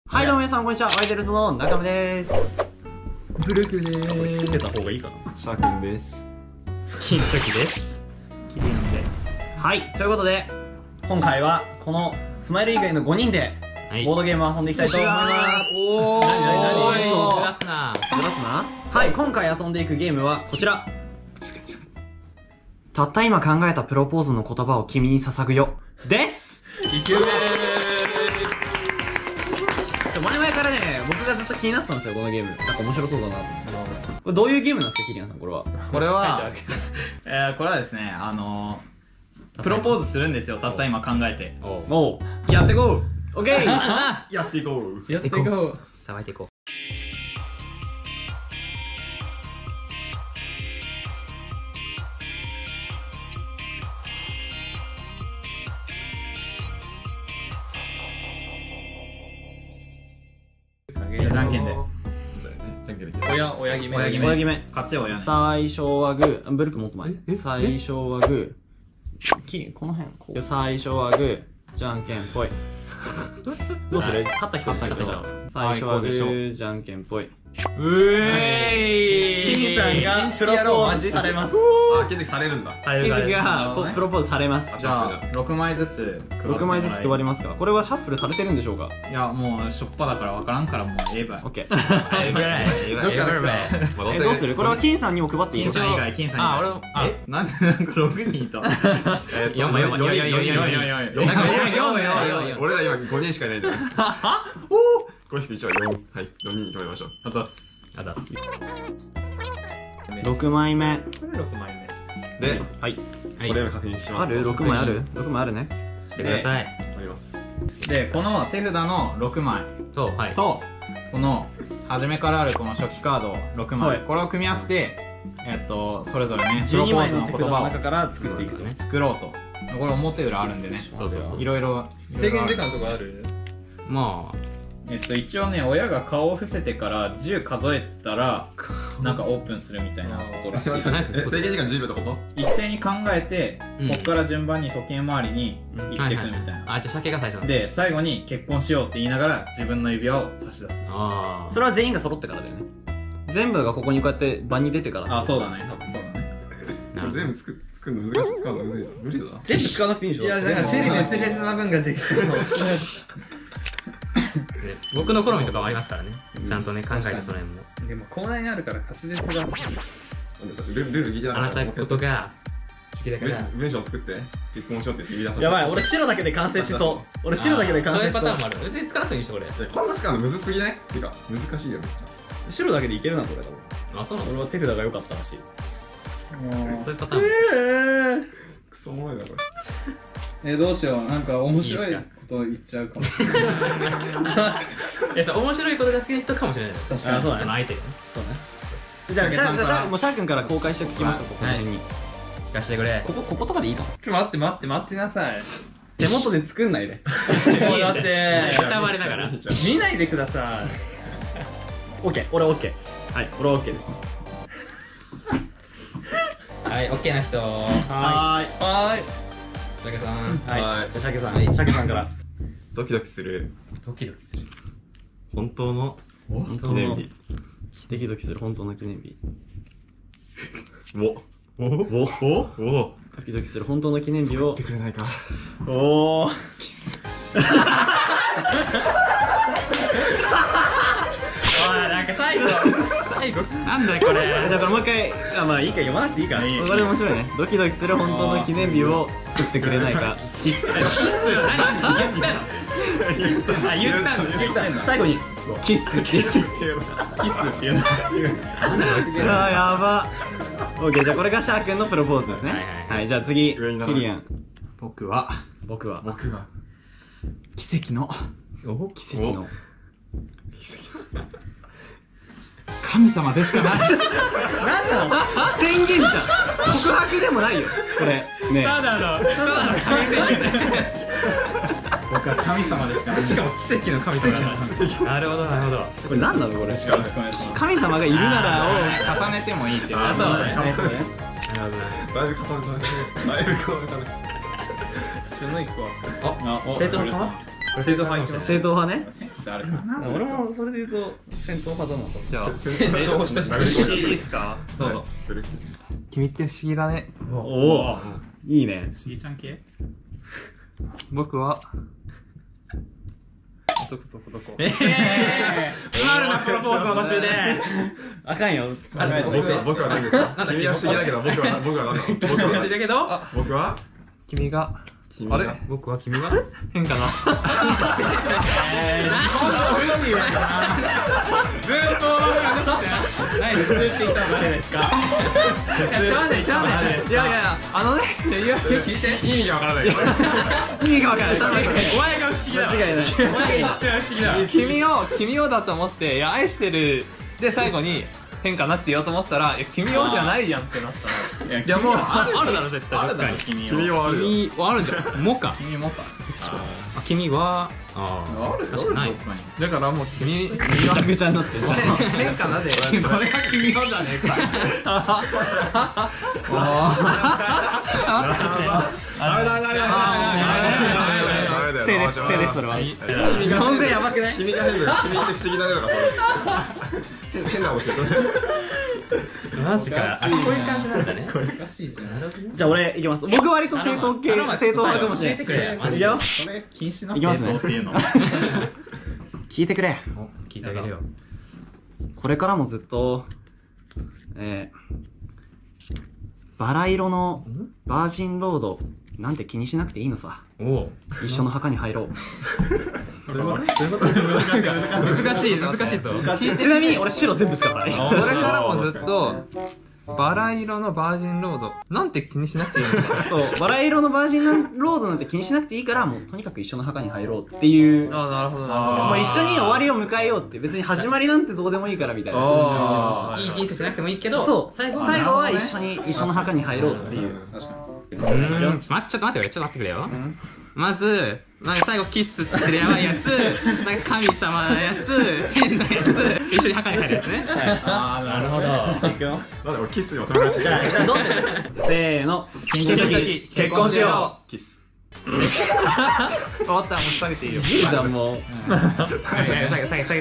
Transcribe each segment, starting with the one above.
はい、どうも皆さんこんにちは。ワイデルズの中村です。 ブルクでーす。 つけた方がいいかな。 シャーくんです。 金時です。 キリンです。はい、ということで今回はこのスマイル以外の5人でボードゲームを遊んでいきたいと思います。 おー、 何ずらすな。 ずらすな。はい、今回遊んでいくゲームはこちら。たった今考えたプロポーズの言葉を君に捧ぐよです。 いける前々からね、僕がずっと気になってたんですよ、このゲーム。なんか面白そうだな。これどういうゲームなんですか、キリアンさん、これは。 これは、これはですね、プロポーズするんですよ、たった今考えて。 おう。 やってこう。 オッケー。 やっていこう。 やっていこう。さばいていこう。 じゃんけんで。 親決め。 親決め。 勝ち親ね。 最初はグー。ブルクもっと前。最初はグー。この辺、こう。最初はグー。じゃんけんぽい。どうする？勝った人じゃん。最初はグー、じゃんけんぽい。 うえキミさんがプロポーズされます。 あ、ケンテキされるんだ。 キミがプロポーズされます。 じゃあ、6枚ずつ 6枚ずつ配りますか？これはシャッフルされてるんでしょうか？ いや、もうしょっぱだから分からんからもう言えば。 オッケー。どうする？これは金さんにも配っていい金さん以外、金さん以外。 あ、俺も。 なんか6人いた。 4枚、4枚、 俺ら今5人しかいないんだよ。5引く1は4。はい、4人に決めましょう。 あざっす。 あざっす。 6枚目。 これ6枚目。 で、 はい。 これ今確認します。 ある？ 6枚ある？ 6枚あるね。 してください。 あります。 で、この手札の6枚そう、はい。 と、この初めからあるこの初期カード6枚、これを組み合わせて、それぞれね、プロポーズの言葉の中から作っていくとね。 を作ろうと。これ表裏あるんでね、 そうそうそう。 いろいろ。 制限時間とかある？まあ。 一応ね、親が顔を伏せてから10数えたら、なんかオープンするみたいなことらしい。 制限時間10秒ってこと？ 一斉に考えて、こっから順番に時計回りに行っていくみたいな。 あ、じゃあ鮭が最初で、最後に結婚しようって言いながら自分の指輪を差し出す。 ああ。 それは全員が揃ってからだよね。全部がここにこうやって場に出てから。 あ、そうだね。そうだね。 これ全部作るの難しい。使うのむずい。無理だな。 全部使わなくていいんでしょ？ いや、だから種類別々な分ができる。僕の好みとかもありますからね。ちゃんとね、考えてそれも。 でもコーナーにあるから滑舌がルール聞いてなかった。 あなたことが好きだから。 文章を作って結婚しようって言い出さやばい、俺白だけで完成しそう。俺白だけで完そういう成しそう。 パターンもある。別に使わなくていいでしょ、これ。 こんな使うのむずすぎない？てか難しいよめっち白だけでいけるな、これ多分。 あ、そうなの？ 俺は手札が良かったらしい。 そういうパターン。 ゃ。クソおもろいなこどうしよう、なんか面白いこと言っちゃうかもしれない。 いや、そう、面白いことが好きな人かもしれない。 確かにそうだね。 その相手がね。 そうね。じゃあ、シャー君から公開しておきますか、ここら辺に。 聞かせてくれ。 こことかでいいかな。 ちょっと待ってなさい。 手元で作んないで。 もうだって歌われながら。 見ないでくださオッケー、俺オッケー。はい、俺オッケーです。 はい、オッケーな人。 はーい。 はーい。 竹さん。 はい。じゃあ、シャケさん。シャケさんから。 ドキドキするドキドキする。 本当の記念日。 ドキドキする本当の記念日。 おドキドキする本当の記念日を。 作ってくれないか。 おー。 おい、なんか最後、なんだよこれ。 じゃあこれもう一回、あ、まあいいか、読まなくていいか。これ面白いね。ドキドキする本当の記念日を作ってくれないか。 何言ったの？あ、言ったんだ。 最後に、キスって言う。 キスっていうの。 あー、やば。オッケー、じゃあこれがシャー君のプロポーズですね。はい、じゃあ次、キリアン。 僕は僕は奇跡の奇跡の神様でしかない。 なんなの？宣言じゃん。告白でもないよこれね。 ただの神宣言ね。 僕は神様でしかない。 しかも奇跡の神様。なるほどなるほど。 これ何なのこれ？ よろしくお願いします。 神様がいるならを重ねてもいいっていう。 あ、そうね。 なるほどね。 なるほどね。 だいぶ重ねたね。だいぶ重ねたね。 すごい子。 生徒の顔？ 正統派いきます。 正統派ね。 センスあるかな。 俺もそれで言うと戦闘派だなと。 じゃあ、 先正統した人いいですか？ どうぞ。 君って不思議だね。 おお、いいね。 しーちゃん系僕は、 どこつまるなプロポーズの途中で。 あかんよ。 僕は何ですか？君は不思議だけど僕は何だろう？ だけど、 僕は君が、 君が僕は君が変かな。 ずーっと何普通って言ったの誰ですか？ いやいや、聞いて。 意味がわからない。 意味がわからない。 お前が不思議だ。 間違いない。 お前が一番不思議だ。 君をだと思って、いや、愛してる。で、最後に、変かなって言おうと思ったら、いや、君をじゃないやんってなったら。いや、もう、あるだろ、絶対。 あるだろ、君君はあるよ。 君はあるじゃん。もか。 君もか。 君は、 ある確かにない。だからもう君めちゃくちゃになってる。 変かなで。これが君をじゃねえか。 せいです、それは。 君が本当にやばくない？ 君が変だよ。君って不思議だねとかそれ。変な教えて。 マジか。あ、こういう感じなんだね。 おかしいじゃん。 じゃあ俺いきます。僕割と正統系、正統派かもしれない。 教えてくれいくよ。 それ禁止のいきますね正統っていうの。 聞いてくれ。 聞いてあげるよ。 これからもずっと、バラ色のバージンロードなんて気にしなくていいのさ。一緒の墓に入ろう。 難しいぞ。 ちなみに俺白全部使ったね。 これからもずっと、バラ色のバージンロード。なんて気にしなくていいのか。 そう、バラ色のバージンロードなんて気にしなくていいから、もうとにかく一緒の墓に入ろうっていう。 ああ、なるほど、なるほど。 もう一緒に終わりを迎えようって、別に始まりなんてどうでもいいからみたいな。 いい人生じゃなくてもいいけど、 そう、 最後は一緒の墓に入ろうっていう。 確かに。 ちょっと待ってくれよ。まず、最後キスってやばいやつ、なんか神様のやつ、変なやつ、一緒に墓に入るやつね。 あー、なるほど。 いくよ。 なんで俺キスにも友達じゃあ、どうする？せーの。 死んでる時結婚しよキス。 終わったらもう下げていいよ。 う。いいじゃん、もう。 下げて。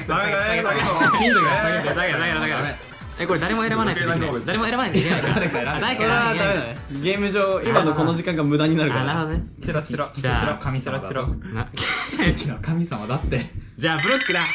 これ誰も選ばないといけない。誰も選ばないといけないから。誰か選ばないといけない。 ゲーム上、今のこの時間が無駄になるかあ、なるら。 ほどね。チロ。 じゃあ神様だぞ。奇跡の神様だって。 じゃあ、ブロックだ。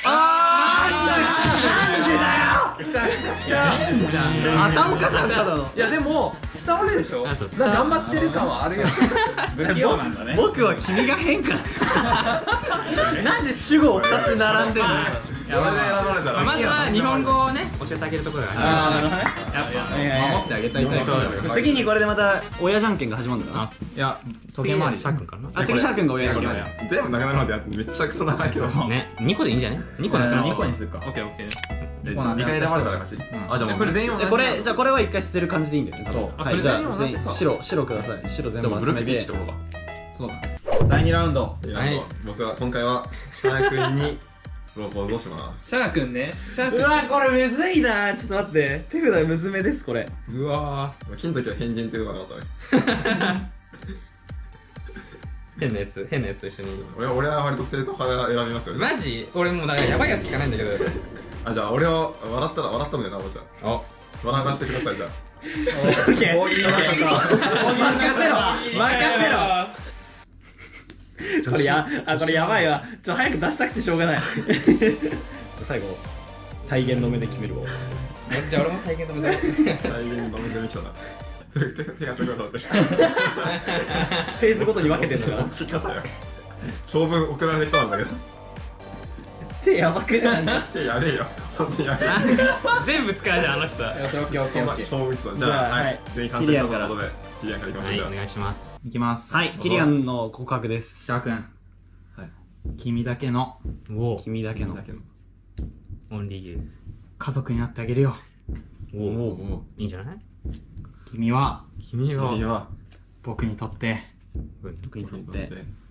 あたおかじゃん、ただの。 いや、でも、伝わるでしょ？頑張ってる感はあるよ。 不器用なんだね。 僕は君が変か。なんで主語2つ並んでるの？ これで選ばれたらまずは日本語をね、教えてあげるところがあー、なるほどね。 守ってあげたいタイプ。 次にこれでまた親じゃんけんが始まるんだな。 いや、時計回り。 シャー君かな。 あ、次シャー君が親じゃんけんだよ。 全部なくなるまでやってめっちゃくそ長いけどね、2個でいいんじゃね ?2 個だから。 2個にするか。 オッケーオッケー。 2回選ばれたら勝ち。あ、じゃあもうこれ全員同じ。 これ、じゃあこれは一回捨てる感じでいいんだよね。 そうはい、じゃあこれ全員同じか白ください。白全でも部集めてブルックビーチっ。てことか。 そうだ。第2ラウンド。 僕は今回はシャー君にプロポーズをします。 シャー君ね。シャーうわ、これむずいな。ちょっと待って。手札むずめです、これ。 うわぁ。金時は変人っていうのがなかったね。 変なやつと一緒に。 俺は割と正統派選びますよね。 マジ俺もうなんかやばいやつしかないんだけど。 あ、じゃあ俺は笑ったんだよな、もうじゃあ。笑かしてください、じゃあ。 オッケー。任せろ。これやばいわ。早く出したくてしょうがない。最後、体言の目で決めるわ。 めっちゃ俺も体験止めだ。 大変飲み込みきたな。それ手がすごい触ってる。 フェーズごとに分けてんのかな。 落ち方よ。長文送られてきたんだけど。 手やばくない？ 手やれよ。本当にやれよ。 全部使うじゃん、あの人。 よし、オッケーオッケーオッケー。 長文来た。じゃあ、はい。全員完成したということで、キリアンからいきましょう。 はい、お願いします。 いきます。 はい、キリアンの告白です。 シャー君。君だけのお君だけの。 オンリーユー。 家族になってあげるよ。 いいんじゃない？ 君は君は僕にとって僕にとって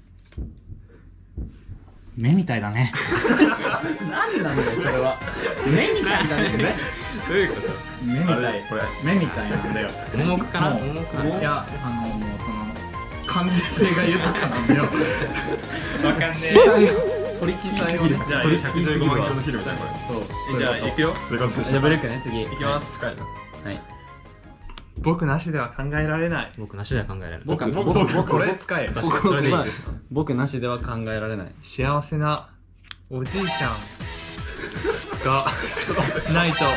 目みたいだね。 何なんだよ、それは。目みたいだね。 どういうこと？ 目みたい。 これ。 目みたいなんだよ。 桃かな？ いや、もうその感受性が豊かなんだよ。 わかんね取り記載をね。 じゃあ鳥115万キロのヒルみたいなこそう。 じゃあ行くよ。 れ生活でしじゃあブレイクね次行きます。 深いな僕なしでは考えられない。 僕なしでは考えられない。 僕これ使えよ。 確かにそれでいい。 僕なしでは考えられない。 幸せなおじいちゃんがないと。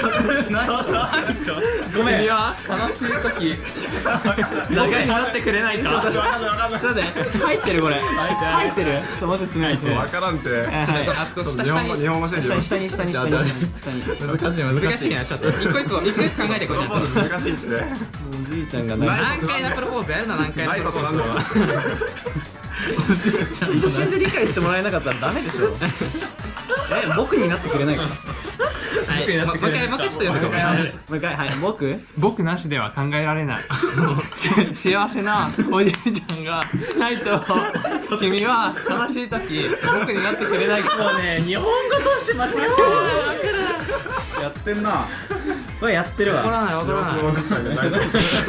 ごめん君は悲しい時僕になってくれないか。 ちょっと待って入ってるこれ入ってるちょっと待って詰めて分からんってはいあそこ下日本語選手下に下に下に下に難しい難しいな、ちょっと。一個一個考えてこい。 プロポーズ難しいってねおじいちゃんがない何回のプロポーズやるの何回のないプロポーズことなんだわ一瞬で理解してもらえなかったらダメでしょ僕になってくれないからはい、もう一回ちょっと読んでこう。 もう一回はい僕なしでは考えられない。幸せなおじいちゃんがないと君は悲しい時僕になってくれないか。 もうね日本語として間違ってるやってんな。 これやってるわわからないわからない。 おじいちゃんがないと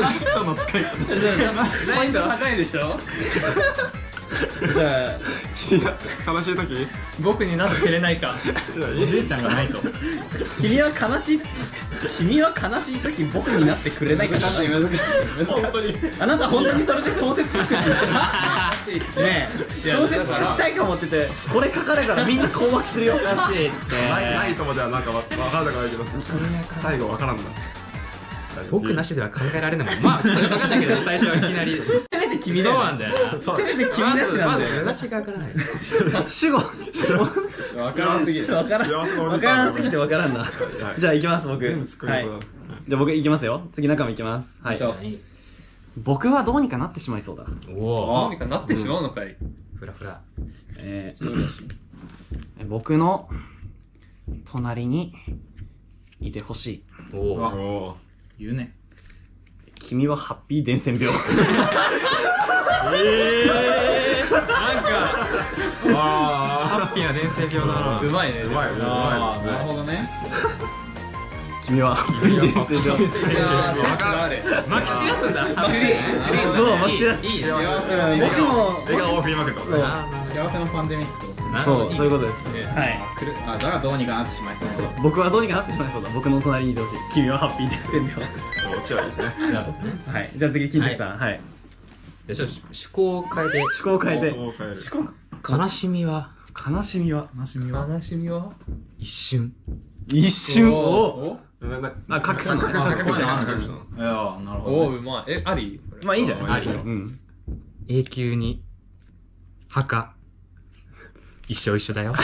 難易度高いでしょ。 じゃあ悲しい時僕になってくれないか。 おじいちゃんがないと。 君は悲しい時僕になってくれないか難しい難しい。 本当にあなた本当にそれで小説書くって言ってるねえ小説書きたいと思っててこれ書かれたらみんな困惑するよないともじゃなんか分からなくないけど最後分からんな僕なしでは考えられないもん。まあ、ちょっと分かんないけどね、最初はいきなり。 せめて君だよそうなんだよな。 そうせめて君なしなんだよまずが分からない。 主語わからんすぎる。 わからん幸せなおわじいちゃんからんすぎてわからんなじゃあ行きます僕全部突っ込みはいどころだじゃあ僕行きますよ次中身行きますはいお願いします。 僕はどうにかなってしまいそうだおお。 あ何かなってしまうのかい。 フラフラ。 僕の隣にいてほしいおお。 お言うね。 君はハッピー伝染病ハッピーな伝染病だな。うまいね。 うまいねああ、なるほどね。 君はハッピー伝染病マキシラスんだ。 どうもちろんいい。 幸せな僕も笑顔を振りまくってことね幸せのパンデミックってことね。 そうそういうことですはいあ、だからどうにかなってしまいそう。 僕はどうにかなってしまいそうだ僕の隣にいてほしい君はハッピー伝染病オチはいいですねはいじゃあ次金崎さんはいじゃあちょっと趣向を変えて。 思考を変えて思考を変える悲しみは悲しみは悲しみは。 悲しみは一瞬。 一瞬おあ格差の隠したのいや、なるほど。 おお、うまい。え、ありまあいいんじゃないありうん永久に墓。一生一緒だよ。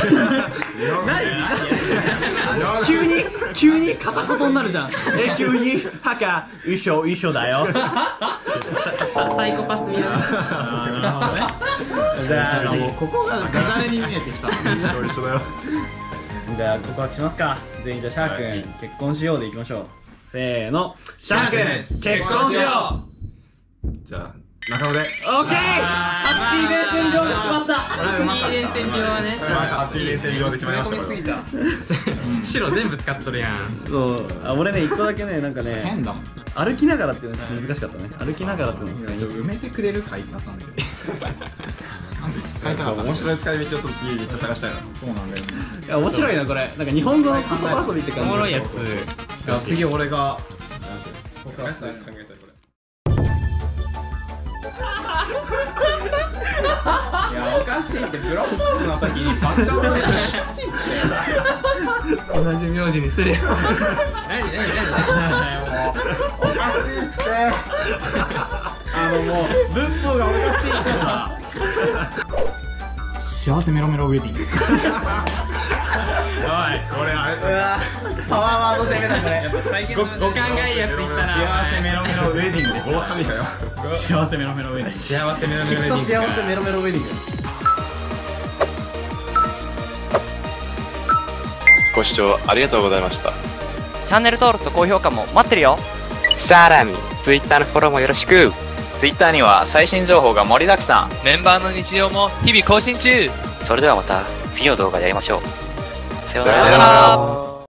急に片言になるじゃん急に墓一緒だよサイコパスみたいな。 じゃあもうここがダジャレに見えてきた。 一緒一緒だよじゃあ告白しますか全員じゃあシャー君結婚しようでいきましょうせーのシャー君結婚しよじゃあ中野でうオッケーハッピー伝染病が決まったハッピー伝染病はね。 ハッピー伝染病で決まりましたこれは白全部使っとるやん。 そう俺ね一個だけねなんかね変だもん。 歩きながらっていうのがちょっと難しかったね歩きながらっていうのが埋めてくれる書いてあったんだけど。なんで使いたかった。 面白い使い道をちょっと次めっちゃ探したいなそうなんだよね。 いや面白いなこれなんか日本語の言葉遊びって感じおもろいやつ。 いや、次俺が。告白される。 考えたいこれいや、おかしいって、プロポーズの時に爆笑される。おかしいって。 同じ名字にするよ。 おかしいって。もう、文法がおかしいってさ。幸せメロメロウェディング。 これあれうわパワーワード攻めだこれ五感がいいやつ言ったな。 幸せメロメロウェディングです。 大神かよ幸せメロメロウェディング。 幸せメロメロウェディング。 幸せメロメロウェディングご視聴ありがとうございました。 チャンネル登録と高評価も待ってるよ。 さらに、Twitter のフォローもよろしく。 Twitter には最新情報が盛りだくさん。 メンバーの日常も日々更新中。それではまた次の動画で会いましょう。さようなら。